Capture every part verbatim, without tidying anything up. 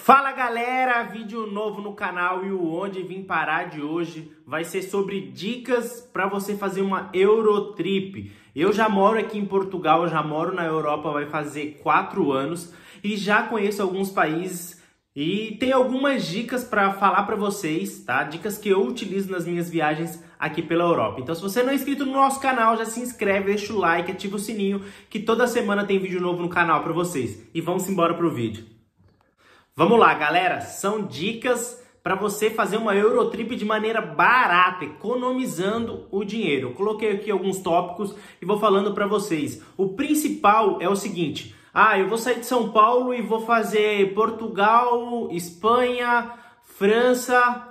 Fala galera, vídeo novo no canal e o Onde Vim Parar de hoje vai ser sobre dicas para você fazer uma Eurotrip. Eu já moro aqui em Portugal, eu já moro na Europa, vai fazer quatro anos e já conheço alguns países e tem algumas dicas para falar para vocês, tá? Dicas que eu utilizo nas minhas viagens aqui pela Europa. Então se você não é inscrito no nosso canal, já se inscreve, deixa o like, ativa o sininho que toda semana tem vídeo novo no canal para vocês. E vamos embora pro vídeo. Vamos lá, galera, são dicas para você fazer uma Eurotrip de maneira barata, economizando o dinheiro. Eu coloquei aqui alguns tópicos e vou falando para vocês. O principal é o seguinte: ah, eu vou sair de São Paulo e vou fazer Portugal, Espanha, França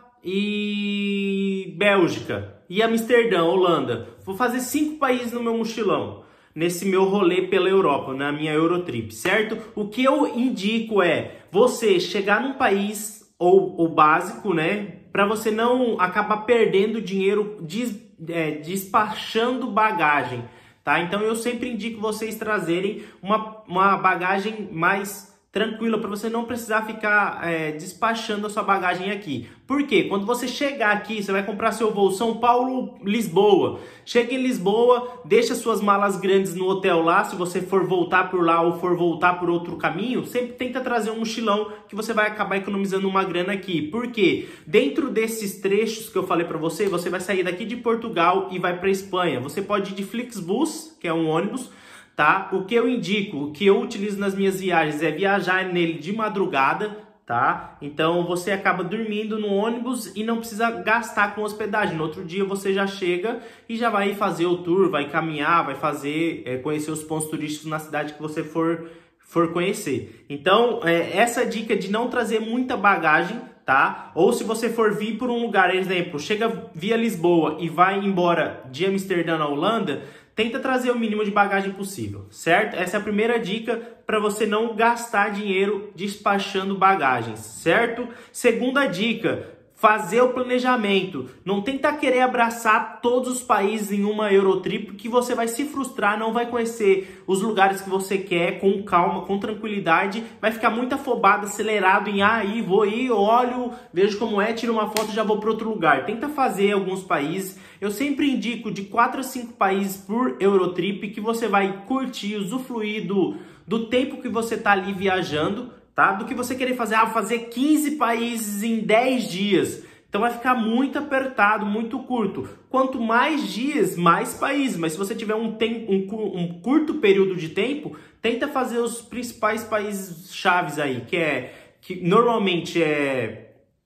e Bélgica e Amsterdã, Holanda. Vou fazer cinco países no meu mochilão, nesse meu rolê pela Europa, na minha Eurotrip, certo? O que eu indico é você chegar num país, ou o básico, né? Para você não acabar perdendo dinheiro des, é, despachando bagagem, tá? Então eu sempre indico vocês trazerem uma, uma bagagem mais tranquila, para você não precisar ficar é, despachando a sua bagagem aqui. Por quê? Quando você chegar aqui, você vai comprar seu voo São Paulo-Lisboa. Chega em Lisboa, deixa suas malas grandes no hotel lá. Se você for voltar por lá ou for voltar por outro caminho, sempre tenta trazer um mochilão que você vai acabar economizando uma grana aqui. Por quê? Dentro desses trechos que eu falei para você, você vai sair daqui de Portugal e vai para Espanha. Você pode ir de Flixbus, que é um ônibus, tá? O que eu indico, o que eu utilizo nas minhas viagens é viajar nele de madrugada, tá? Então você acaba dormindo no ônibus e não precisa gastar com hospedagem. No outro dia você já chega e já vai fazer o tour, vai caminhar, vai fazer, é, conhecer os pontos turísticos na cidade que você for, for conhecer. Então, é, essa dica de não trazer muita bagagem, tá? Ou se você for vir por um lugar, exemplo, chega via Lisboa e vai embora de Amsterdã na Holanda, tenta trazer o mínimo de bagagem possível, certo? Essa é a primeira dica para você não gastar dinheiro despachando bagagens, certo? Segunda dica, fazer o planejamento. Não tenta querer abraçar todos os países em uma Eurotrip, que você vai se frustrar, não vai conhecer os lugares que você quer com calma, com tranquilidade, vai ficar muito afobado, acelerado em ah, aí vou ir, olho, vejo como é, tiro uma foto e já vou para outro lugar. Tenta fazer alguns países. Eu sempre indico de quatro a cinco países por Eurotrip, que você vai curtir, usufruir do, do tempo que você está ali viajando, tá? Do que você querer fazer, ah, fazer quinze países em dez dias. Então vai ficar muito apertado, muito curto. Quanto mais dias, mais países. Mas se você tiver um, tempo, um, um curto período de tempo, tenta fazer os principais países chaves aí, que é que normalmente é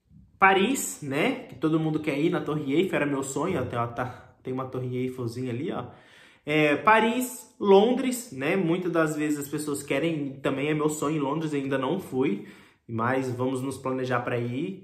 Paris, né? Que todo mundo quer ir na Torre Eiffel, era meu sonho, até ó, tá, tem uma Torre Eiffelzinha ali, ó. É, Paris, Londres, né? Muitas das vezes as pessoas querem, também é meu sonho em Londres, ainda não fui, mas vamos nos planejar para ir.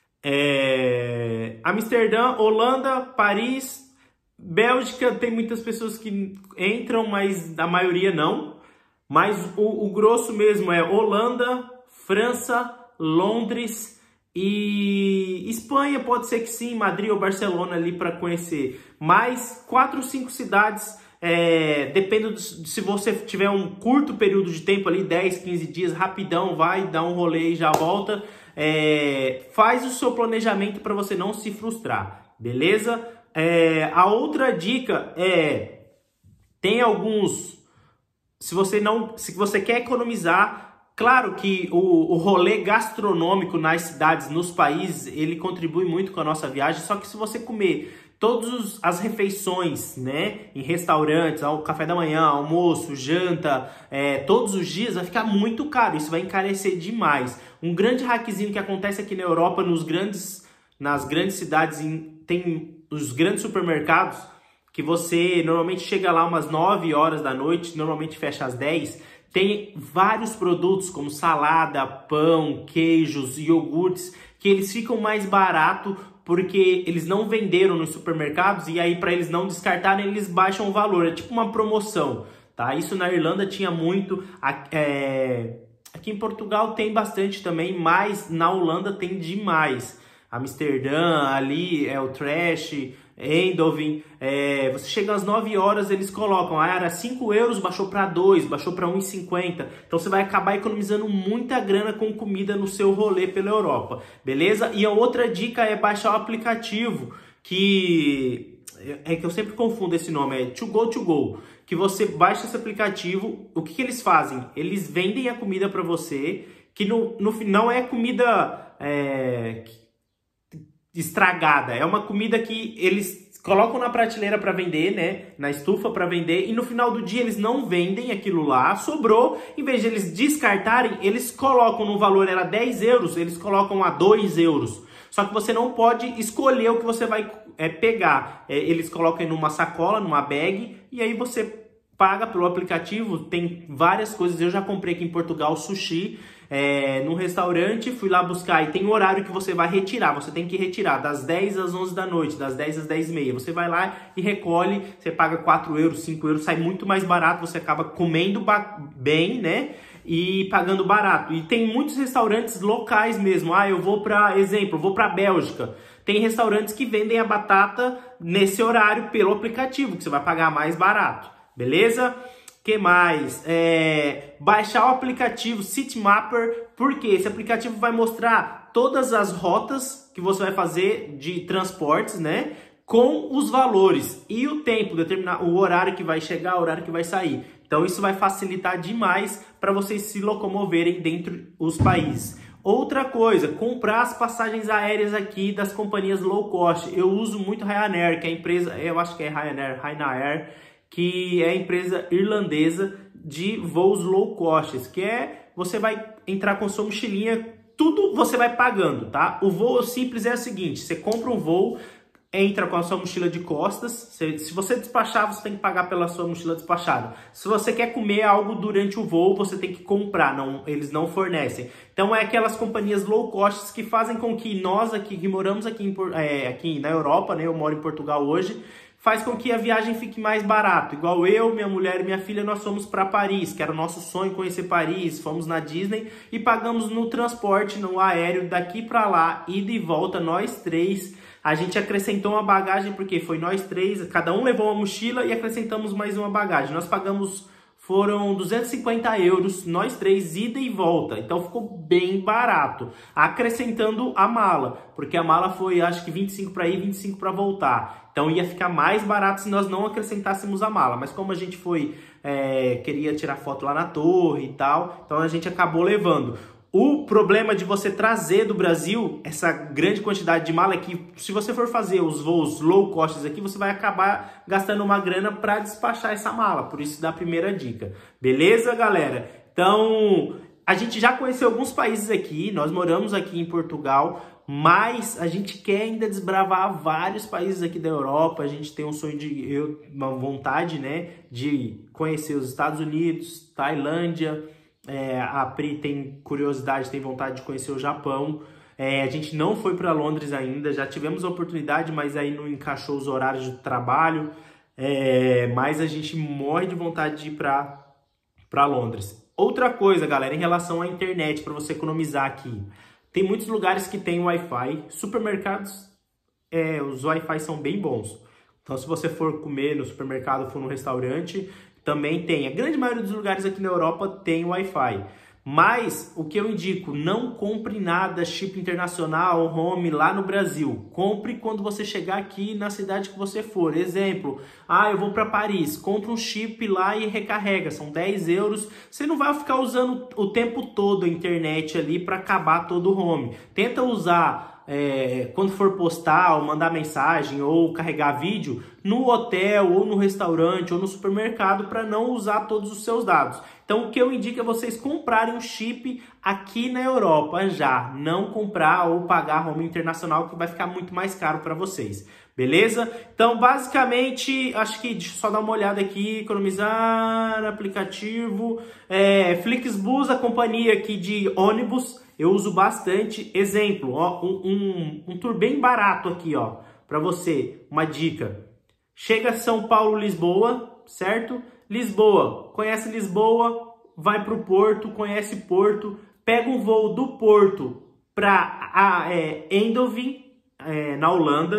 É, Amsterdã, Holanda, Paris, Bélgica, tem muitas pessoas que entram, mas a maioria não. Mas o, o grosso mesmo é Holanda, França, Londres e Espanha, pode ser que sim, Madrid ou Barcelona ali para conhecer. Mais quatro ou cinco cidades, é, depende de se você tiver um curto período de tempo ali, dez, quinze dias, rapidão, vai, dá um rolê e já volta. É, faz o seu planejamento para você não se frustrar, beleza? É, a outra dica é, tem alguns, se você não, se você quer economizar, claro que o, o rolê gastronômico nas cidades, nos países, ele contribui muito com a nossa viagem, só que se você comer todas as refeições, né, em restaurantes, ao café da manhã, almoço, janta, é, todos os dias, vai ficar muito caro, isso vai encarecer demais. Um grande hackzinho que acontece aqui na Europa, nos grandes, nas grandes cidades, em, tem os grandes supermercados, que você normalmente chega lá umas nove horas da noite, normalmente fecha às dez, tem vários produtos como salada, pão, queijos, iogurtes, que eles ficam mais barato porque eles não venderam nos supermercados e aí para eles não descartarem, eles baixam o valor. É tipo uma promoção, tá? Isso na Irlanda tinha muito, é... aqui em Portugal tem bastante também, mas na Holanda tem demais. Amsterdã, ali é o Trash, Eindhoven, é, você chega às nove horas, eles colocam, ah, era cinco euros, baixou para dois, baixou para um e cinquenta. Então você vai acabar economizando muita grana com comida no seu rolê pela Europa, beleza? E a outra dica é baixar o aplicativo, que é que eu sempre confundo esse nome, é To Go To Go, que você baixa esse aplicativo. O que, que eles fazem? Eles vendem a comida para você, que no, no não é comida é, estragada, é uma comida que eles colocam na prateleira para vender, né, na estufa para vender, e no final do dia eles não vendem aquilo lá, sobrou, em vez de eles descartarem, eles colocam no valor, era dez euros, eles colocam a dois euros. Só que você não pode escolher o que você vai é, pegar. É, eles colocam numa sacola, numa bag, e aí você paga pelo aplicativo. Tem várias coisas. Eu já comprei aqui em Portugal sushi é, num restaurante, fui lá buscar e tem horário que você vai retirar. Você tem que retirar das dez às onze da noite, das dez às dez e meia. Você vai lá e recolhe, você paga quatro euros, cinco euros, sai muito mais barato, você acaba comendo bem, né? E pagando barato. E tem muitos restaurantes locais mesmo. Ah, eu vou para, exemplo, vou para Bélgica. Tem restaurantes que vendem a batata nesse horário pelo aplicativo, que você vai pagar mais barato. Beleza? Que mais? É, baixar o aplicativo Citymapper, porque esse aplicativo vai mostrar todas as rotas que você vai fazer de transportes, né? Com os valores e o tempo, determinar o horário que vai chegar, o horário que vai sair. Então isso vai facilitar demais para vocês se locomoverem dentro dos países. Outra coisa, comprar as passagens aéreas aqui das companhias low cost. Eu uso muito Ryanair, que é a empresa, eu acho que é Ryanair, Ryanair, que é a empresa irlandesa de voos low cost, que é, você vai entrar com sua mochilinha, tudo você vai pagando, tá? O voo simples é o seguinte, você compra um voo, entra com a sua mochila de costas. Se você despachar, você tem que pagar pela sua mochila despachada. Se você quer comer algo durante o voo, você tem que comprar, não, eles não fornecem. Então é aquelas companhias low cost que fazem com que nós aqui, que moramos aqui, em, é, aqui na Europa, né, eu moro em Portugal hoje, faz com que a viagem fique mais barato. Igual eu, minha mulher e minha filha, nós fomos para Paris, que era o nosso sonho conhecer Paris, fomos na Disney e pagamos no transporte, no aéreo, daqui para lá, ida e volta, nós três. A gente acrescentou uma bagagem, porque foi nós três, cada um levou uma mochila e acrescentamos mais uma bagagem. Nós pagamos, foram duzentos e cinquenta euros, nós três, ida e volta. Então ficou bem barato, acrescentando a mala, porque a mala foi, acho que vinte e cinco para ir, vinte e cinco para voltar. Então ia ficar mais barato se nós não acrescentássemos a mala. Mas como a gente foi, é, queria tirar foto lá na torre e tal, então a gente acabou levando. O problema de você trazer do Brasil essa grande quantidade de mala é que, se você for fazer os voos low cost aqui, você vai acabar gastando uma grana para despachar essa mala. Por isso da primeira dica. Beleza, galera? Então, a gente já conheceu alguns países aqui, nós moramos aqui em Portugal, mas a gente quer ainda desbravar vários países aqui da Europa. A gente tem um sonho de, eu, uma vontade, né, de conhecer os Estados Unidos, Tailândia. É, a Pri tem curiosidade, tem vontade de conhecer o Japão. É, a gente não foi para Londres ainda, já tivemos a oportunidade, mas aí não encaixou os horários de trabalho. É, mas a gente morre de vontade de ir para para Londres. Outra coisa, galera, em relação à internet, para você economizar aqui. Tem muitos lugares que tem Wi-Fi, supermercados, é, os Wi-Fi são bem bons. Então, se você for comer no supermercado, for no restaurante, também tem. A grande maioria dos lugares aqui na Europa tem Wi-Fi. Mas o que eu indico, não compre nada chip internacional, home lá no Brasil. Compre quando você chegar aqui na cidade que você for. Exemplo, ah, eu vou para Paris, compra um chip lá e recarrega, são dez euros. Você não vai ficar usando o tempo todo a internet ali para acabar todo o home. Tenta usar... É, quando for postar ou mandar mensagem ou carregar vídeo no hotel ou no restaurante ou no supermercado, para não usar todos os seus dados. Então o que eu indico é vocês comprarem um chip aqui na Europa já, não comprar ou pagar home internacional, que vai ficar muito mais caro para vocês. Beleza? Então, basicamente, acho que deixa eu só dar uma olhada aqui, economizar, aplicativo, é, Flixbus, a companhia aqui de ônibus, eu uso bastante. Exemplo, ó, um, um, um tour bem barato aqui, ó, para você, uma dica. Chega São Paulo, Lisboa, certo? Lisboa, conhece Lisboa, vai para o Porto, conhece Porto, pega um voo do Porto para é, Eindhoven, é, na Holanda.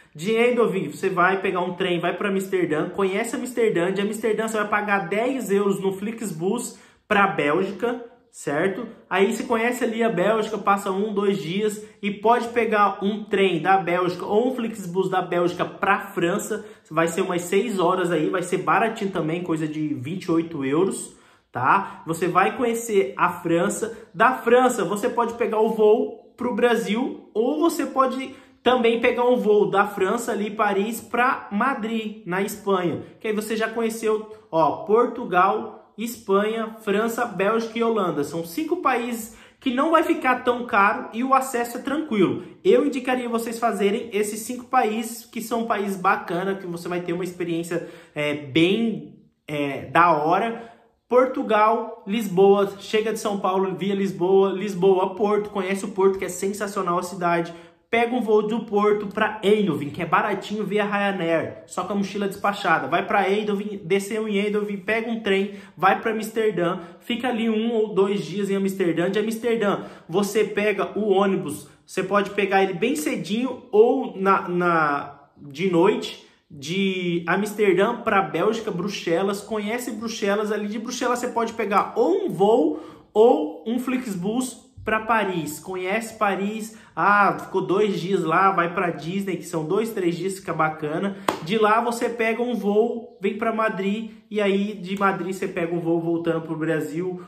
De Eindhoven, você vai pegar um trem, vai para Amsterdã, conhece Amsterdã, de Amsterdã você vai pagar dez euros no Flixbus para a Bélgica, certo? Aí você conhece ali a Bélgica, passa um, dois dias e pode pegar um trem da Bélgica ou um Flixbus da Bélgica para a França, vai ser umas seis horas aí, vai ser baratinho também, coisa de vinte e oito euros, tá? Você vai conhecer a França, da França você pode pegar o voo para o Brasil ou você pode também pegar um voo da França ali, Paris, para Madrid, na Espanha. Que aí você já conheceu, ó, Portugal, Espanha, França, Bélgica e Holanda. São cinco países que não vai ficar tão caro e o acesso é tranquilo. Eu indicaria vocês fazerem esses cinco países, que são países bacanas, que você vai ter uma experiência é, bem é, da hora. Portugal, Lisboa, chega de São Paulo via Lisboa, Lisboa, Porto, conhece o Porto, que é sensacional a cidade. Pega um voo do Porto para Eindhoven, que é baratinho via Ryanair, só com a mochila despachada. Vai para Eindhoven, desceu em Eindhoven, pega um trem, vai para Amsterdã, fica ali um ou dois dias em Amsterdã. De Amsterdã, você pega o ônibus, você pode pegar ele bem cedinho ou na, na, de noite, de Amsterdã para Bélgica, Bruxelas. Conhece Bruxelas, ali de Bruxelas você pode pegar ou um voo ou um Flixbus para Paris. Conhece Paris, ah, ficou dois dias lá, vai para Disney, que são dois, três dias, fica bacana. De lá você pega um voo, vem para Madrid, e aí de Madrid você pega um voo voltando para o Brasil,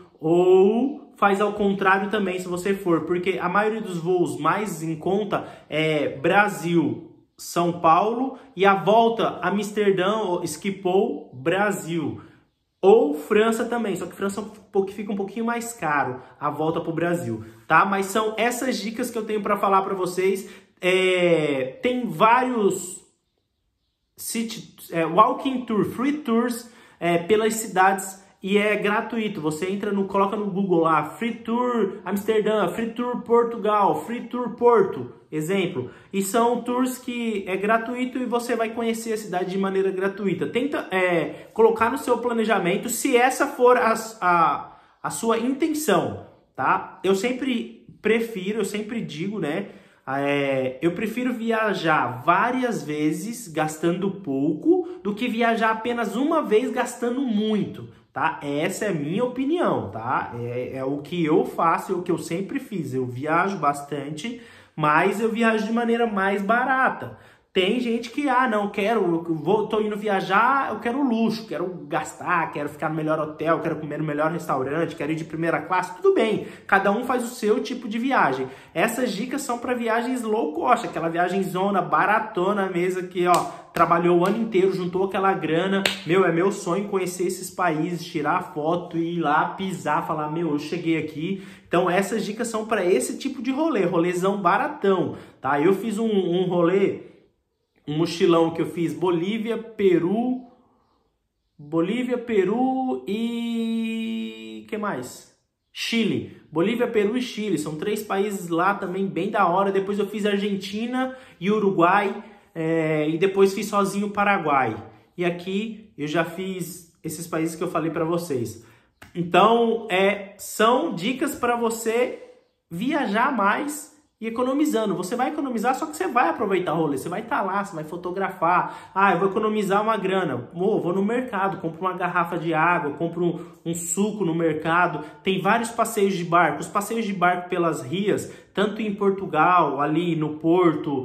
ou faz ao contrário também, se você for, porque a maioria dos voos mais em conta é Brasil, São Paulo, e a volta Amsterdã, Schiphol, Brasil. Ou França também, só que França fica um pouquinho mais caro a volta para o Brasil, tá? Mas são essas dicas que eu tenho para falar para vocês. É, tem vários city, é, walking tour, free tours é, pelas cidades e é gratuito. Você entra no, coloca no Google lá, Free Tour Amsterdã, Free Tour Portugal, Free Tour Porto, exemplo. E são tours que é gratuito e você vai conhecer a cidade de maneira gratuita. Tenta é, colocar no seu planejamento, se essa for a, a, a sua intenção, tá? Eu sempre prefiro, eu sempre digo, né? É, eu prefiro viajar várias vezes gastando pouco do que viajar apenas uma vez gastando muito, tá? Essa é a minha opinião, tá? É, é o que eu faço, é o que eu sempre fiz. Eu viajo bastante, mas eu viajo de maneira mais barata. Tem gente que, ah, não, quero, eu vou, tô indo viajar, eu quero luxo, quero gastar, quero ficar no melhor hotel, quero comer no melhor restaurante, quero ir de primeira classe, tudo bem. Cada um faz o seu tipo de viagem. Essas dicas são para viagens low cost, aquela viagem zona, baratona mesmo, que, ó, trabalhou o ano inteiro, juntou aquela grana. Meu, é meu sonho conhecer esses países, tirar foto e ir lá, pisar, falar, meu, eu cheguei aqui. Então essas dicas são para esse tipo de rolê, rolezão baratão, tá? Eu fiz um, um rolê... Um mochilão que eu fiz Bolívia, Peru, Bolívia, Peru e... que mais? Chile. Bolívia, Peru e Chile. São três países lá também bem da hora. Depois eu fiz Argentina e Uruguai. É... E depois fiz sozinho Paraguai. E aqui eu já fiz esses países que eu falei para vocês. Então, é... são dicas para você viajar mais e economizando. Você vai economizar, só que você vai aproveitar o rolê. Você vai estar lá, você vai fotografar. Ah, eu vou economizar uma grana. Oh, vou no mercado, compro uma garrafa de água, compro um, um suco no mercado. Tem vários passeios de barco. Os passeios de barco pelas rias, tanto em Portugal, ali no Porto,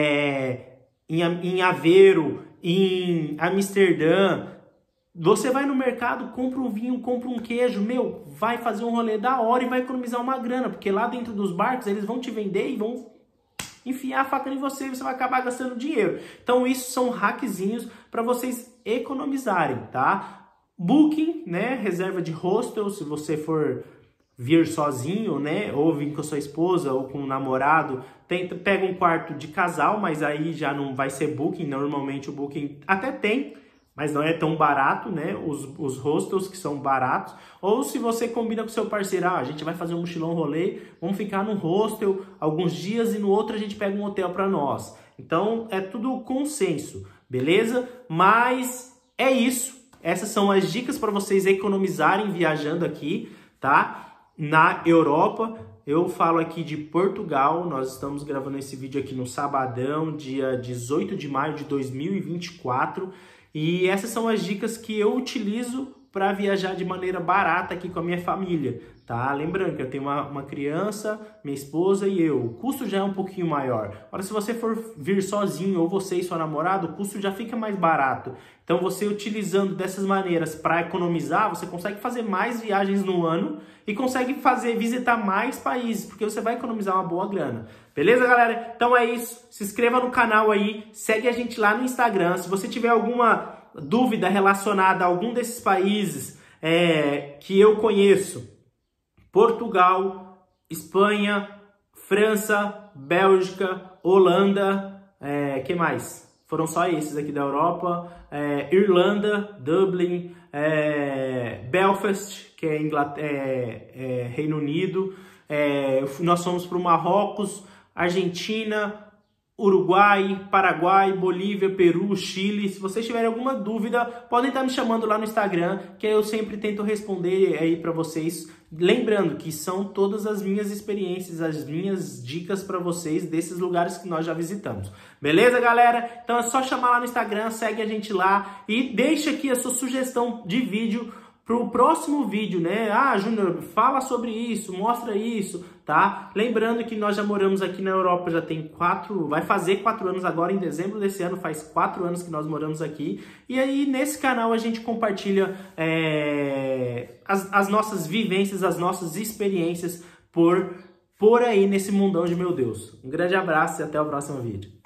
é, em, em Aveiro, em Amsterdã. Você vai no mercado, compra um vinho, compra um queijo, meu, vai fazer um rolê da hora e vai economizar uma grana, porque lá dentro dos barcos eles vão te vender e vão enfiar a faca em você e você vai acabar gastando dinheiro. Então isso são hackzinhos para vocês economizarem, tá? Booking, né, reserva de hostel, se você for vir sozinho, né, ou vir com a sua esposa ou com um namorado, tenta, pega um quarto de casal, mas aí já não vai ser booking, normalmente o booking até tem, mas não é tão barato, né? Os, os hostels que são baratos. Ou se você combina com seu parceiro, ah, a gente vai fazer um mochilão rolê, vamos ficar num hostel alguns dias e no outro a gente pega um hotel para nós. Então é tudo consenso, beleza? Mas é isso. Essas são as dicas para vocês economizarem viajando aqui, tá? na Europa. Eu falo aqui de Portugal, nós estamos gravando esse vídeo aqui no sabadão, dia dezoito de maio de dois mil e vinte e quatro, e essas são as dicas que eu utilizo para viajar de maneira barata aqui com a minha família, tá? Lembrando que eu tenho uma, uma criança, minha esposa e eu. O custo já é um pouquinho maior. Agora, se você for vir sozinho ou você e sua namorada, o custo já fica mais barato. Então, você utilizando dessas maneiras para economizar, você consegue fazer mais viagens no ano e consegue fazer visitar mais países, porque você vai economizar uma boa grana. Beleza, galera? Então é isso. Se inscreva no canal aí, segue a gente lá no Instagram. Se você tiver alguma dúvida relacionada a algum desses países é, que eu conheço, Portugal, Espanha, França, Bélgica, Holanda, é, que mais? Foram só esses aqui da Europa, é, Irlanda, Dublin, é, Belfast, que é, Inglaterra, é, é Reino Unido, é, nós fomos para o Marrocos, Argentina, Uruguai, Paraguai, Bolívia, Peru, Chile. Se vocês tiverem alguma dúvida, podem estar me chamando lá no Instagram, que eu sempre tento responder aí para vocês. Lembrando que são todas as minhas experiências, as minhas dicas para vocês desses lugares que nós já visitamos. Beleza, galera? Então é só chamar lá no Instagram, segue a gente lá e deixa aqui a sua sugestão de vídeo para o próximo vídeo, né? Ah, Júnior, fala sobre isso, mostra isso, tá? Lembrando que nós já moramos aqui na Europa, já tem quatro, vai fazer quatro anos agora, em dezembro desse ano, faz quatro anos que nós moramos aqui. E aí, nesse canal, a gente compartilha é, as, as nossas vivências, as nossas experiências por, por aí, nesse mundão de meu Deus. Um grande abraço e até o próximo vídeo.